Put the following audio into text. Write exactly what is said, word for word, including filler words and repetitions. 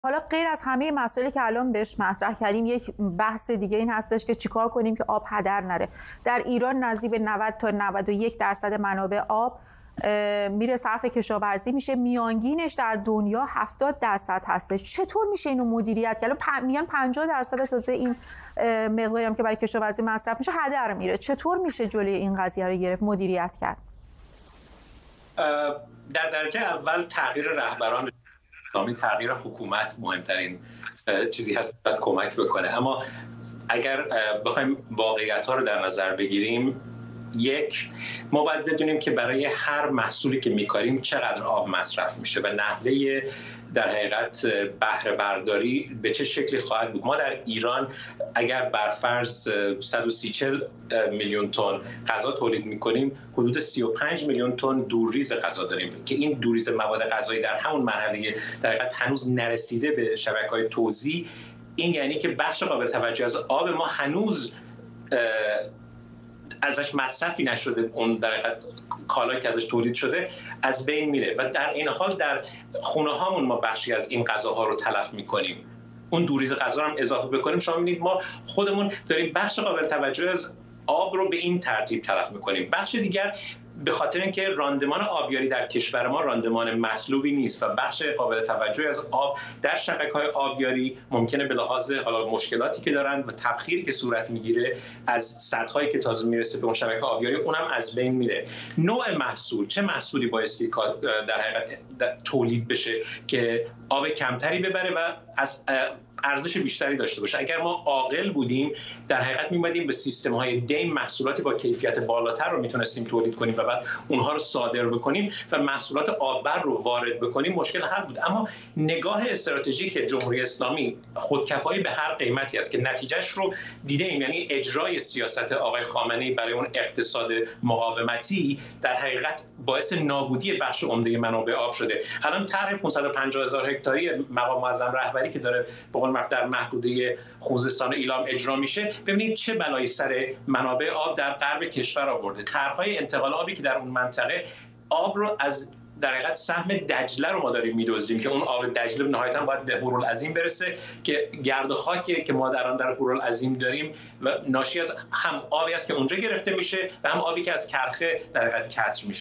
حالا غیر از همه مسائلی که الان بهش مطرح کردیم، یک بحث دیگه این هستش که چیکار کنیم که آب هدر نره. در ایران نزدیک به نود تا نود و یک درصد منابع آب میره صرف کشاورزی میشه، میانگینش در دنیا هفتاد درصد هستش. چطور میشه اینو مدیریت کرد؟ پ... میان پنجاه درصد تازه این مقداری هم که برای کشاورزی مصرف میشه هدر میره. چطور میشه جلوی این قضیه رو گرفت، مدیریت کرد؟ در درجه اول تغییر رهبران اسلامی، تغییر حکومت مهمترین چیزی هست که کمک بکنه. اما اگر بخوایم واقعیت ها رو در نظر بگیریم، یک، ما باید بدونیم که برای هر محصولی که میکاریم چقدر آب مصرف میشه و نحوه در حقیقت بهره برداری به چه شکلی خواهد بود. ما در ایران اگر بر فرض صد و سی چهل میلیون تن غذا تولید میکنیم، حدود سی و پنج میلیون تن دورریز غذا داریم که این دورریز مواد غذایی در همون مرحله در حقیقت هنوز نرسیده به شبکه‌های توزیع. این یعنی که بخش قابل توجه از آب ما هنوز ازش مصرفی نشده، اون در حقیقت کالایی که ازش تولید شده از بین میره و در این حال در خونه هامون ما بخشی از این غذاها رو تلف میکنیم. اون دوریز غذا رو هم اضافه بکنیم، شما میبینید ما خودمون داریم بخش قابل توجه از آب رو به این ترتیب تلف میکنیم. بخش دیگر به خاطر اینکه راندمان آبیاری در کشور ما راندمان مطلوبی نیست و بخش قابل توجه از آب در شبکه‌های آبیاری ممکنه به لحاظ حالا مشکلاتی که دارن و تبخیری که صورت میگیره از سدهایی که تازه میرسه به اون شبکه آبیاری، اونم از بین میره. نوع محصول، چه محصولی بایستی در حقیقت تولید بشه که آب کمتری ببره و از ارزش بیشتری داشته باشه. اگر ما عاقل بودیم در حقیقت می‌اومدیم به سیستم‌های دیم محصولاتی با کیفیت بالاتر رو میتونستیم تولید کنیم و بعد اونها رو صادر بکنیم و محصولات آببر رو وارد بکنیم، مشکل حل بود. اما نگاه استراتژیک جمهوری اسلامی خودکفایی به هر قیمتی است که نتیجهش رو دیدیم، یعنی اجرای سیاست آقای خامنه‌ای برای اون اقتصاد مقاومتی در حقیقت باعث نابودی بخش عمده منابع آب شده. الان طرح پانصد و پنجاه هزار هکتاری مقام معظم رهبری که داره در محدوده خوزستان ایلام اجرا میشه، ببینید چه بلایی سر منابع آب در غرب کشور آورده. طرح‌های انتقال آبی که در اون منطقه آب رو از در حقیقت سهم دجله رو ما داریم می‌دزدیم که اون آب دجله نهایتاً باید به هورالعظیم برسه که گرد و خاکی که ما در آن در هورالعظیم داریم و ناشی از هم آبی است که اونجا گرفته میشه و هم آبی که از کرخه در حقیقت کسر میشه.